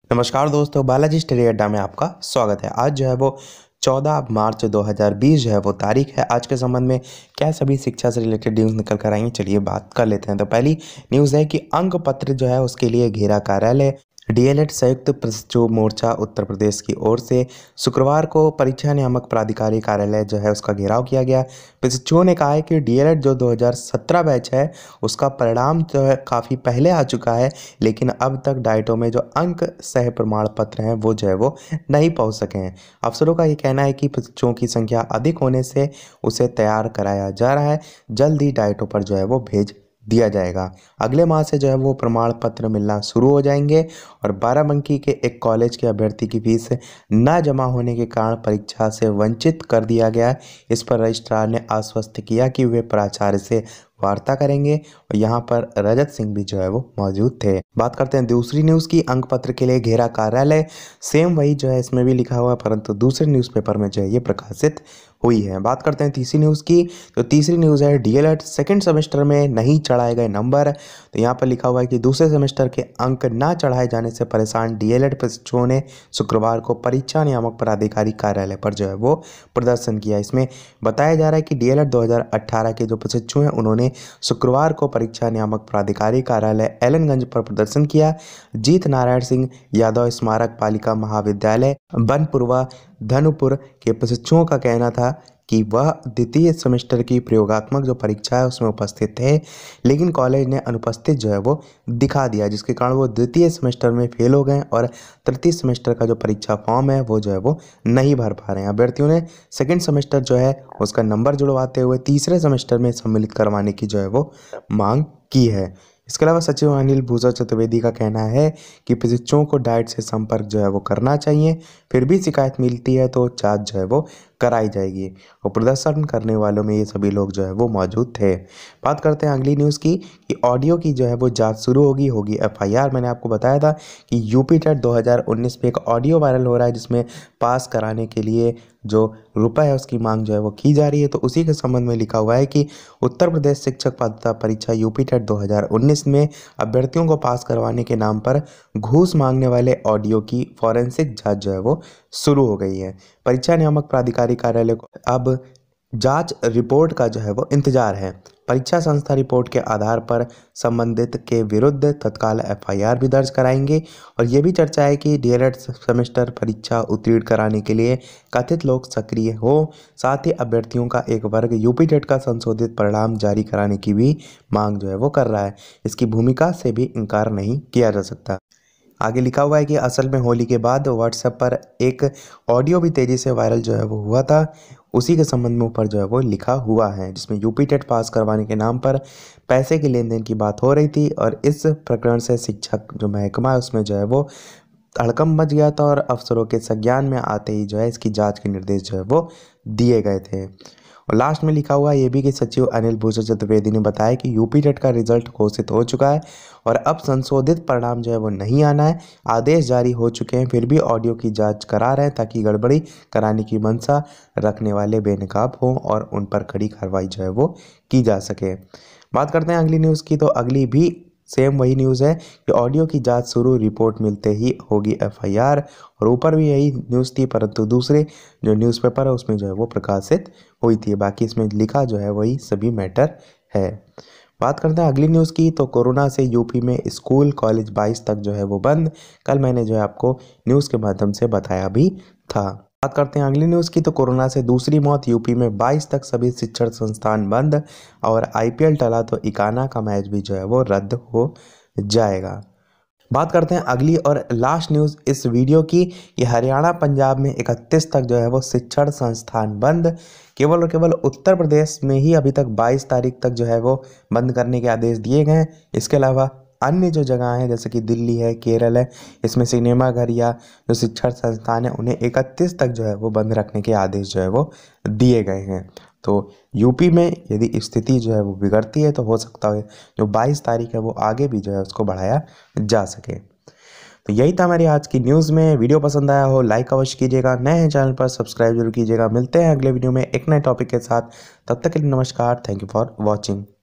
नमस्कार दोस्तों, बालाजी स्टडी अड्डा में आपका स्वागत है। आज जो है वो 14 मार्च 2020 जो है वो तारीख है। आज के संबंध में क्या सभी शिक्षा से रिलेटेड न्यूज़ निकल कर आएंगे, चलिए बात कर लेते हैं। तो पहली न्यूज़ है कि अंक पत्र जो है उसके लिए घेरा कार्यालय। डीएलएड संयुक्त प्रशिक्षु मोर्चा उत्तर प्रदेश की ओर से शुक्रवार को परीक्षा नियामक प्राधिकारी कार्यालय जो है उसका घेराव किया गया। प्रशिक्षुओं ने कहा है कि डीएलएड जो 2017 बैच है उसका परिणाम जो है काफ़ी पहले आ चुका है, लेकिन अब तक डाइटों में जो अंक सह प्रमाण पत्र हैं वो जो है वो नहीं पहुंच सके हैं। अफसरों का ये कहना है कि प्रशिक्षुओं की संख्या अधिक होने से उसे तैयार कराया जा रहा है। जल्द ही डाइटों पर जो है वो भेज दिया जाएगा। अगले माह से जो है वो प्रमाण पत्र मिलना शुरू हो जाएंगे। और बाराबंकी के एक कॉलेज के अभ्यर्थी की फीस न जमा होने के कारण परीक्षा से वंचित कर दिया गया। इस पर रजिस्ट्रार ने आश्वस्त किया कि वे प्राचार्य से वार्ता करेंगे। और यहाँ पर रजत सिंह भी जो है वो मौजूद थे। बात करते हैं दूसरी न्यूज़ की। अंक पत्र के लिए घेरा कार्यालय, सेम वही जो है इसमें भी लिखा हुआ है, परंतु दूसरे न्यूज़पेपर में जो है ये प्रकाशित हुई है। बात करते हैं तीसरी न्यूज़ की। तो तीसरी न्यूज़ है डीएलएड सेकंड सेमेस्टर में नहीं चढ़ाए गए नंबर। तो यहाँ पर लिखा हुआ है कि दूसरे सेमेस्टर के अंक ना चढ़ाए जाने से परेशान डीएलएड प्रशिक्षुओं ने शुक्रवार को परीक्षा नियामक प्राधिकारी कार्यालय पर जो है वो प्रदर्शन किया। इसमें बताया जा रहा है कि डीएलएड 2018 के जो प्रशिक्षु हैं उन्होंने शुक्रवार को परीक्षा नियामक प्राधिकारी कार्यालय एलनगंज पर प्रदर्शन किया। जीत नारायण सिंह यादव स्मारक बालिका महाविद्यालय बनपुरवा धनुपुर के प्रशिक्षुओं का कहना था कि वह द्वितीय सेमेस्टर की प्रयोगात्मक जो परीक्षा है उसमें उपस्थित थे, लेकिन कॉलेज ने अनुपस्थित जो है वो दिखा दिया, जिसके कारण वो द्वितीय सेमेस्टर में फेल हो गए और तृतीय सेमेस्टर का जो परीक्षा फॉर्म है वो जो है वो नहीं भर पा रहे हैं। अभ्यर्थियों ने सेकंड सेमेस्टर जो है उसका नंबर जुड़वाते हुए तीसरे सेमेस्टर में सम्मिलित करवाने की जो है वो मांग की है। इसके अलावा सचिव अनिल भूषण चतुर्वेदी का कहना है कि प्रशिक्षुओं को डाइट से संपर्क जो है वो करना चाहिए, फिर भी शिकायत मिलती है तो जांच जो है वो कराई जाएगी। और प्रदर्शन करने वालों में ये सभी लोग जो है वो मौजूद थे। बात करते हैं अगली न्यूज़ की कि ऑडियो की जो है वो जांच शुरू होगी एफआईआर। मैंने आपको बताया था कि यूपी टेट 2019 पे एक ऑडियो वायरल हो रहा है जिसमें पास कराने के लिए जो रुपए है उसकी मांग जो है वो की जा रही है। तो उसी के संबंध में लिखा हुआ है कि उत्तर प्रदेश शिक्षक पात्रता परीक्षा यूपी टेट 2019 में अभ्यर्थियों को पास करवाने के नाम पर घूस मांगने वाले ऑडियो की फॉरेंसिक जांच जो है वो शुरू हो गई है। परीक्षा नियामक प्राधिकारी कार्यालय को अब जांच रिपोर्ट का जो है वो इंतजार है। परीक्षा संस्था रिपोर्ट के आधार पर संबंधित के विरुद्ध तत्काल एफआईआर भी दर्ज कराएंगे। और ये भी चर्चा है कि डीएलएड सेमेस्टर परीक्षा उत्तीर्ण कराने के लिए कथित लोग सक्रिय हो। साथ ही अभ्यर्थियों का एक वर्ग यूपी टेट का संशोधित परिणाम जारी कराने की भी मांग जो है वो कर रहा है। इसकी भूमिका से भी इनकार नहीं किया जा सकता। आगे लिखा हुआ है कि असल में होली के बाद व्हाट्सएप पर एक ऑडियो भी तेज़ी से वायरल जो है वो हुआ था। उसी के संबंध में ऊपर जो है वो लिखा हुआ है, जिसमें यूपी टेट पास करवाने के नाम पर पैसे के लेन देन की बात हो रही थी। और इस प्रकरण से शिक्षक जो महकमा है उसमें जो है वो हड़कंप मच गया था। और अफसरों के संज्ञान में आते ही जो है इसकी जांच के निर्देश जो है वो दिए गए थे। और लास्ट में लिखा हुआ ये भी कि सचिव अनिल भूषण चतुर्वेदी ने बताया कि यूपी टेट का रिजल्ट घोषित हो चुका है और अब संशोधित परिणाम जो है वो नहीं आना है। आदेश जारी हो चुके हैं, फिर भी ऑडियो की जांच करा रहे हैं ताकि गड़बड़ी कराने की मंशा रखने वाले बेनकाब हों और उन पर कड़ी कार्रवाई जो है वो की जा सके। बात करते हैं अगली न्यूज़ की। तो अगली भी सेम वही न्यूज़ है कि ऑडियो की जांच शुरू, रिपोर्ट मिलते ही होगी एफआईआर। और ऊपर भी यही न्यूज़ थी, परंतु दूसरे जो न्यूज़पेपर है उसमें जो है वो प्रकाशित हुई थी। बाकी इसमें लिखा जो है वही सभी मैटर है। बात करते हैं अगली न्यूज़ की। तो कोरोना से यूपी में स्कूल कॉलेज 22 तक जो है वो बंद। कल मैंने जो है आपको न्यूज़ के माध्यम से बताया भी था। बात करते हैं अगली न्यूज़ की। तो कोरोना से दूसरी मौत, यूपी में 22 तक सभी शिक्षण संस्थान बंद। और आईपीएल टला तो इकाना का मैच भी जो है वो रद्द हो जाएगा। बात करते हैं अगली और लास्ट न्यूज़ इस वीडियो की कि हरियाणा पंजाब में 31 तक जो है वो शिक्षण संस्थान बंद। केवल और केवल उत्तर प्रदेश में ही अभी तक 22 तारीख तक जो है वो बंद करने के आदेश दिए गए हैं। इसके अलावा अन्य जो जगह हैं जैसे कि दिल्ली है, केरल है, इसमें सिनेमाघर या जो शिक्षण संस्थान है उन्हें 31 तक जो है वो बंद रखने के आदेश जो है वो दिए गए हैं। तो यूपी में यदि स्थिति जो है वो बिगड़ती है तो हो सकता है जो 22 तारीख है वो आगे भी जो है उसको बढ़ाया जा सके। तो यही था हमारी आज की न्यूज़ में। वीडियो पसंद आया हो लाइक अवश्य कीजिएगा, नए हैं चैनल पर सब्सक्राइब जरूर कीजिएगा। मिलते हैं अगले वीडियो में एक नए टॉपिक के साथ, तब तक के लिए नमस्कार। Thank you for watching.